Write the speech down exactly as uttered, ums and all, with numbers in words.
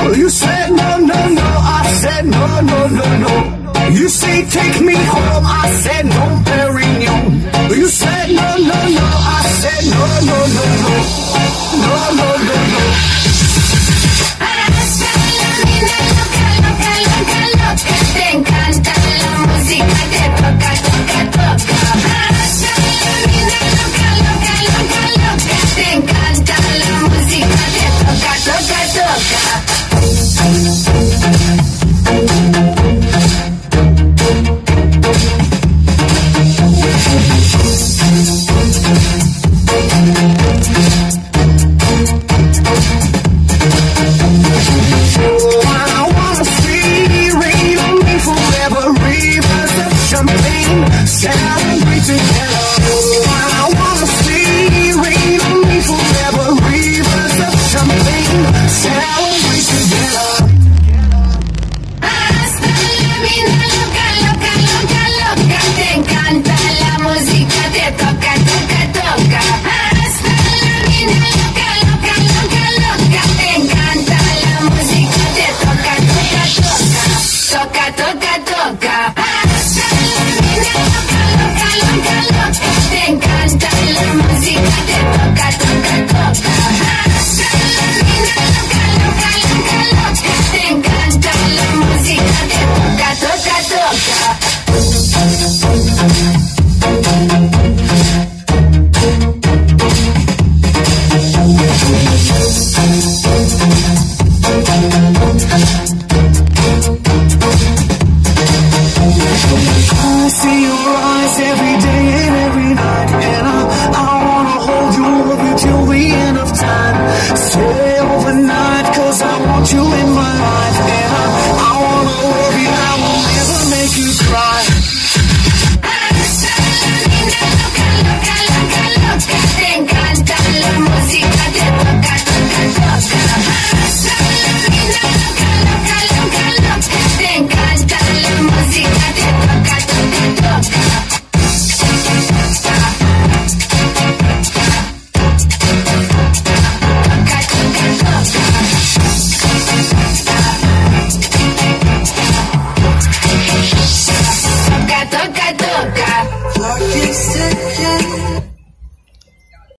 You said no, no, no, I said no, no, no, no. You say take me home, I said no, Perignon. You said no, no, no, I said no, no, no, no. No, no, no, no. Te encanta la música de toca, toca, toca. Loca, loca, loca, loca. Te encanta la música de toca, toca, toca.